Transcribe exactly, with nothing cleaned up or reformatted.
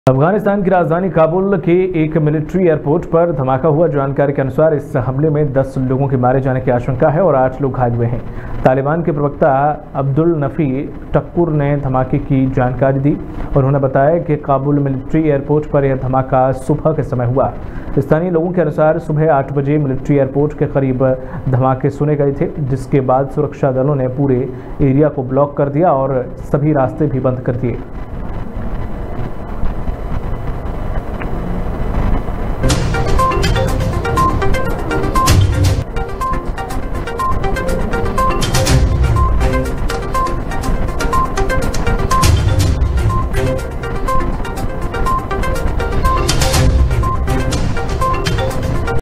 अफगानिस्तान की राजधानी काबुल के एक मिलिट्री एयरपोर्ट पर धमाका हुआ। जानकारी के अनुसार इस हमले में दस लोगों के मारे जाने की आशंका है और आठ लोग घायल हुए हैं। तालिबान के प्रवक्ता अब्दुल नफी टक्कुर ने धमाके की जानकारी दी और उन्होंने बताया कि काबुल मिलिट्री एयरपोर्ट पर यह धमाका सुबह के समय हुआ। स्थानीय लोगों के अनुसार सुबह आठ बजे मिलिट्री एयरपोर्ट के करीब धमाके सुने गए थे, जिसके बाद सुरक्षा दलों ने पूरे एरिया को ब्लॉक कर दिया और सभी रास्ते भी बंद कर दिए।